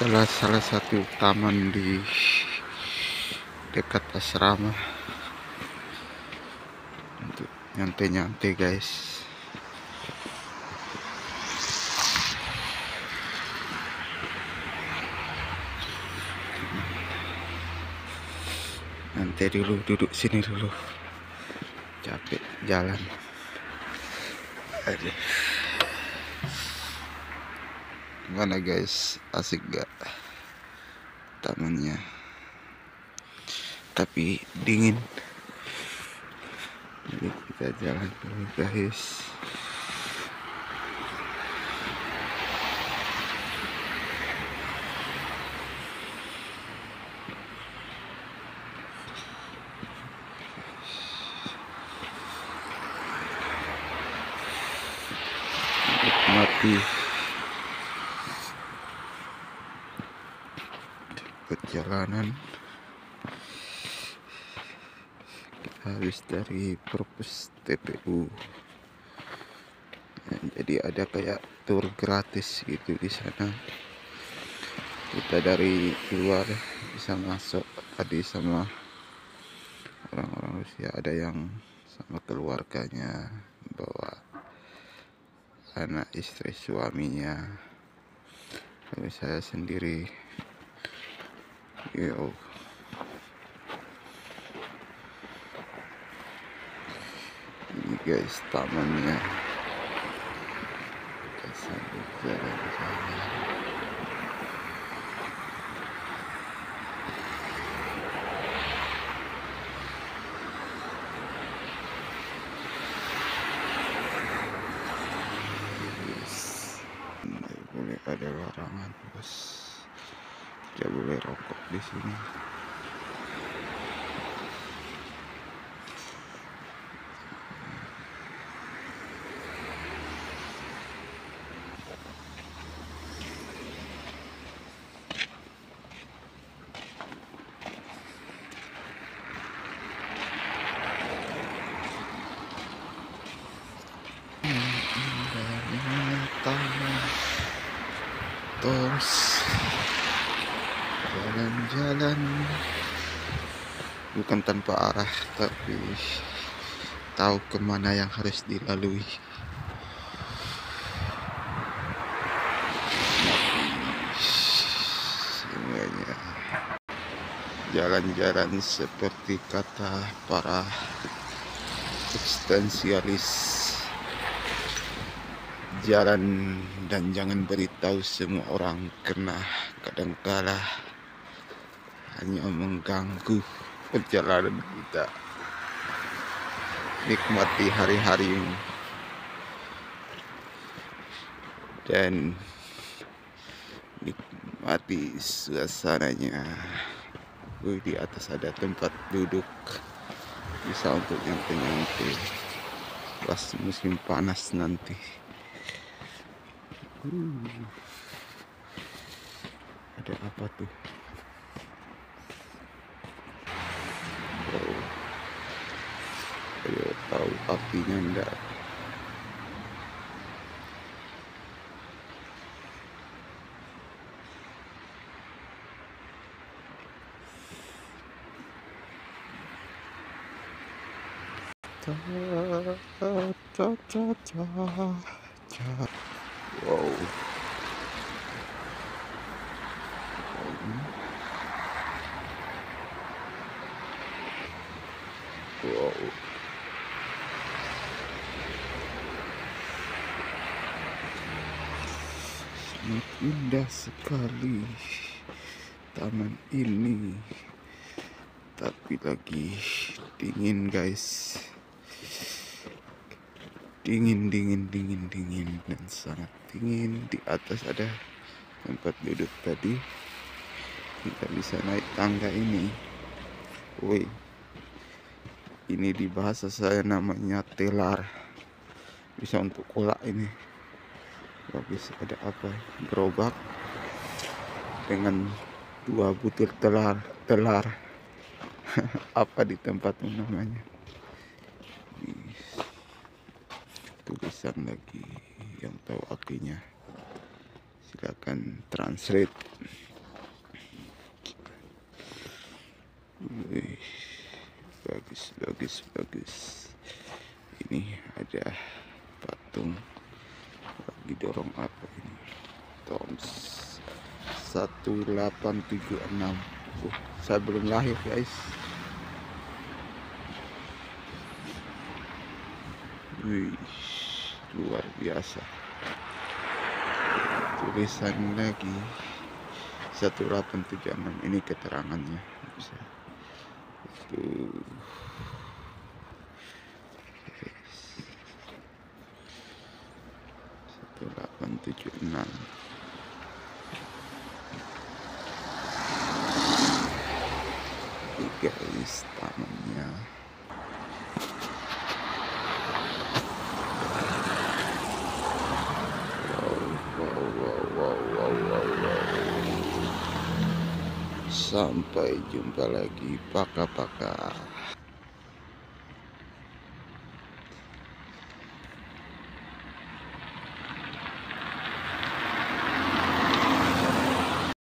adalah salah satu taman di dekat asrama untuk nyantai-nyantai guys. Nanti dulu, duduk sini dulu, capek jalan. Aduh. Gimana guys, asik gak tamannya? Tapi dingin. Jadi kita jalan dulu guys. Nikmati perjalanan. Kita habis dari Perpus TPU. Jadi ada kayak tour gratis gitu di sana. Kita dari luar bisa masuk tadi sama orang-orang Rusia, ada yang sama keluarganya, bawa anak, istri, suaminya. Kalau saya sendiri, yo. Ini guys tamannya. Kita sambil jalan-jalan. Boleh ada larangan bos, tidak boleh rokok di sini. Terus jalan-jalan bukan tanpa arah, tapi tahu kemana yang harus dilalui. Semuanya jalan-jalan seperti kata para eksistensialis. Jalan dan jangan beritahu semua orang, karena kadangkala hanya mengganggu perjalanan kita. Nikmati hari-hari dan nikmati suasananya. Di atas ada tempat duduk, bisa untuk nyantai-nyantai pas musim panas nanti. Ada apa tuh? Wow. Ayo tahu apinya enggak? Ta ta ta ta ta. Wow. Wow. Sangat indah sekali taman ini, tapi lagi dingin guys. Dingin dan sangat dingin. Di atas ada tempat duduk tadi, kita bisa naik tangga ini. Woi, ini di bahasa saya namanya telar, bisa untuk kolak ini. Habis ada apa, gerobak dengan 2 butir telar apa di tempatmu namanya. Tulisan lagi, yang tahu artinya silakan translate. bagus. Ini ada patung lagi dorong apa ini, Toms 1876. Saya belum lahir guys. Wih, luar biasa. Tulisan lagi 1876, ini keterangannya bisa. Tuh. 1876. Ini guys tamannya. Wow. Sampai jumpa lagi, paka-paka.